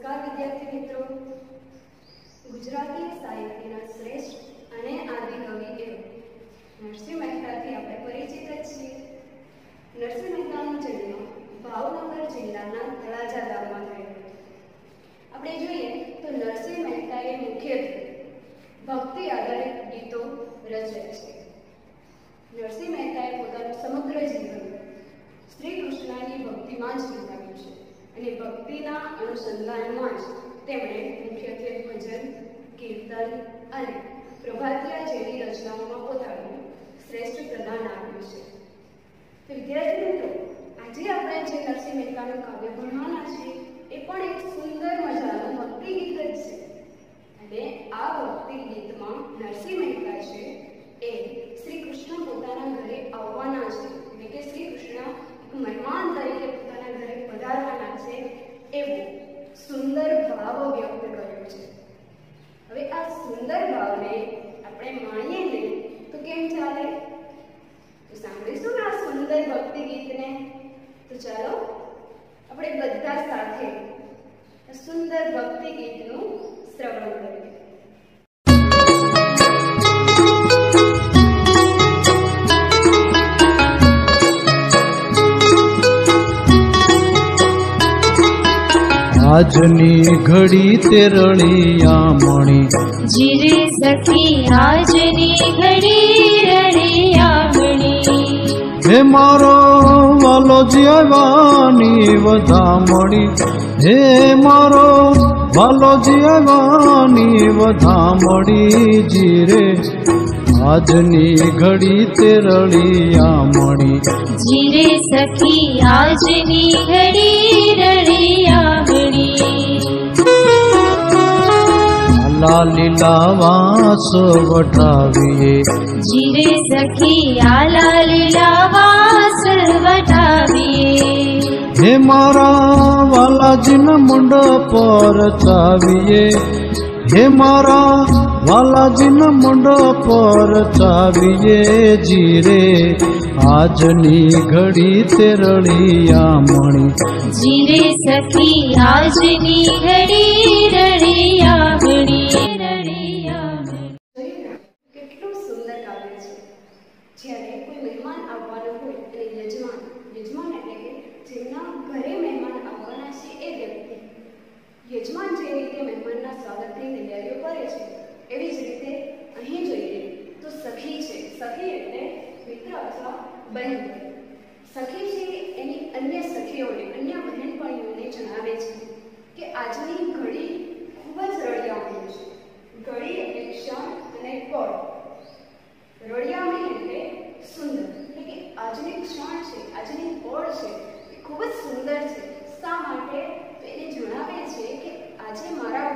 નમસ્કાર વિદ્યાર્થી મિત્રો, ગુજરાતી સાહિત્યના શ્રેષ્ઠ અને આદિકવિ એવા નરસિંહ મહેતાથી આપણે પરિચિત જ છીએ. નરસિંહ મહેતાનો જન્મ ભાવનગર જિલ્લાના તળાજા ગામમાં થયો હતો. આપણે જોઈએ તો નરસિંહ મહેતાએ મુખ્યત્વે ભક્તિ આધારિત ગીતો રચ્યા છે. નરસિંહ મહેતાએ પોતાનું સમગ્ર જીવન શ્રી કૃષ્ણની ભક્તિમાં જ વિતાવ્યું છે અને ભક્તિના અનુસંધાનમાં જ તેમણે મુખ્યત્વે ભજન, કીર્તન અને પ્રભાતિયા જેવી રચનાઓમાં પોતાનું શ્રેષ્ઠ પ્રદાન આપ્યું છે. તો વિદ્યાર્થી મિત્રો, આજે આપણે જે નરસિંહ મહેતાનું કાવ્ય ભણવાના છીએ એ પણ એક સુંદર મજાનું ભક્તિ ગીત જ છે. અને આ ભક્તિ ગીતમાં નરસિંહ મહેતા છે એ શ્રી કૃષ્ણ પોતાના ઘરે આવવાના છે, એટલે કે શ્રી કૃષ્ણ એક મહેમાન તરીકે પોતાના ઘરે પધારવાના છે એવું સુંદર ભાવ વ્યક્ત કર્યો છે. હવે આ સુંદર ભાવને આપણે માણીએ ને તો કેમ ચાલે? તો સાંભળીશું આ સુંદર ભક્તિ ગીતને. તો ચાલો આપણે બધા સાથે સુંદર ભક્તિ ગીતનું શ્રવણ કરીએ. આજની ઘડી તે રળિયામણી જીરે સખી આજની ઘડી રળિયામણી. હે મારો વાલો જીવાની વધામણી, હે મારો વાલો જીવાની વધામણી. જીરે આજની ઘડી તે રળિયામણી, જીરે સખી આજની ઘડી રળિયામણી. લાલા લીલા વાસ વટાવીએ, જીરે સખી આલા લીલા વાસ વટાવીએ. હે મારા વાલાજીના મંડપ પર ચાવીએ, હે મારા વાલાજીના મંડપ પર ચાવીએ. જીરે આજની ઘડી તે રળિયામણી, જીરે સખી આજની ઘડી રળિયામણી. કેટલું સુંદર કાવ્ય છે. જ્યારે કોઈ મહેમાન આવવાનું હોય એટલે યજમાન એટલે કે જેમના ઘરે મહેમાન આવવાના છે એ વ્યક્તિ, યજમાન જે રીતે મહેમાનના સ્વાગતની તૈયારીઓ કરે છે એવી જ રીતે અહીં જોઈએ તો સખી છે. સખી એટલે મિત્ર અથવા બહેન. સખી છે એની અન્ય સખીઓને, અન્ય બહેનપણીઓને જણાવે છે કે આજની ઘડી ખૂબ જ રળિયામણી છે. ઘડી એટલે ક્ષણ અને પળ. રળિયામણી એટલે સુંદર, એટલે કે આજની ક્ષણ છે, આજની પળ છે એ ખૂબ જ સુંદર છે. શા માટે? તો એને જણાવે છે કે આજે મારા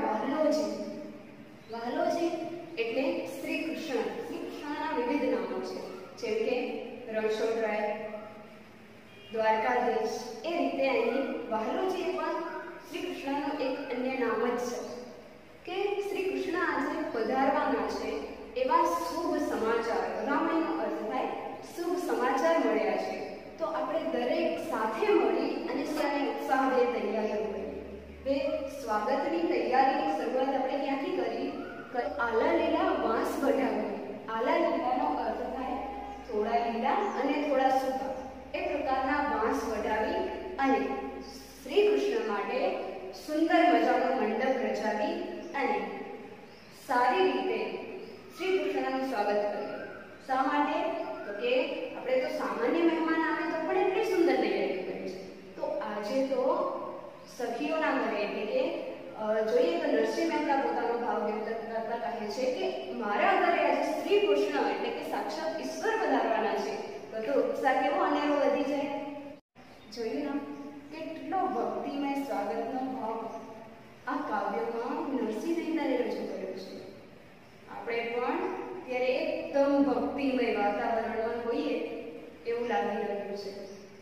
વહાલોજી એટલે શ્રી કૃષ્ણ. શ્રી કૃષ્ણના વિવિધ નામો છે, જેમ કે રણછોડરાય, દ્વારકાધીશ. એ રીતે અહીં વહાલોજી પણ શ્રી કૃષ્ણનું એક અન્ય નામ જ છે કે શ્રી કૃષ્ણ આજે પધારવાના છે એવા શુભ સમાચાર. પધામણીનો અર્થ થાય શુભ સમાચાર મળ્યા છે. તો આપણે દરેક સાથે મળી અને સારી ઉત્સાહભેર તૈયારીઓ કરી. હવે સ્વાગતની તૈયારીની શરૂઆત આપણે ક્યાંથી કરી? આલા લીલા વાંસ વટાવી. આલા લીલાનો અર્થ થાય થોડા લીલા અને થોડા સૂકા. એ પ્રકારના વાંસ વટાવી અને શ્રી કૃષ્ણ માટે સુંદર મજાનો મંડપ રચાવી અને સારી રીતે શ્રી કૃષ્ણનું સ્વાગત કર્યું. શા માટે? તો કે આપણે તો સામાન્ય મહેમાન આવે તો પણ એટલી સુંદર તૈયારી કરી છે. તો આજે તો સખીઓના ઘરે, એટલે કે જોઈએ તો નરસિંહ મહેતા પોતાનો ભાવ વ્યક્ત કરતા કહે છે કે મારા ઘરે આજે શ્રી કૃષ્ણ એટલે કે સાક્ષાત ઈશ્વર પધારવાના છે. તો ઉત્સાહ કેવો અનેરો વધી જાય. જોયું ના કેટલો ભક્તિમય સ્વાગતનો ભાવ આ કાવ્યમાં નરસિંહ મહેતાએ રજૂ કર્યો છે. આપણે પણ ત્યારે એકદમ ભક્તિમય વાતાવરણમાં હોઈએ એવું લાગી રહ્યું છે.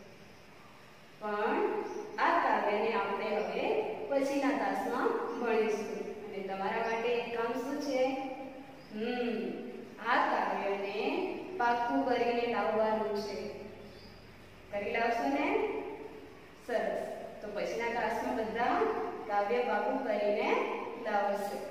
પણ આ કાવ્યને આપણે હવે પછીના તાસમાં ભણીશું. અને તમારા માટે એક કામ શું છે? આ કાવ્યને પાકું કરીને લાવવાનું છે. કરી લાવશો ને? સરસ. તો પછીના ક્લાસમાં બધા કાવ્ય પાકું કરીને લાવશે.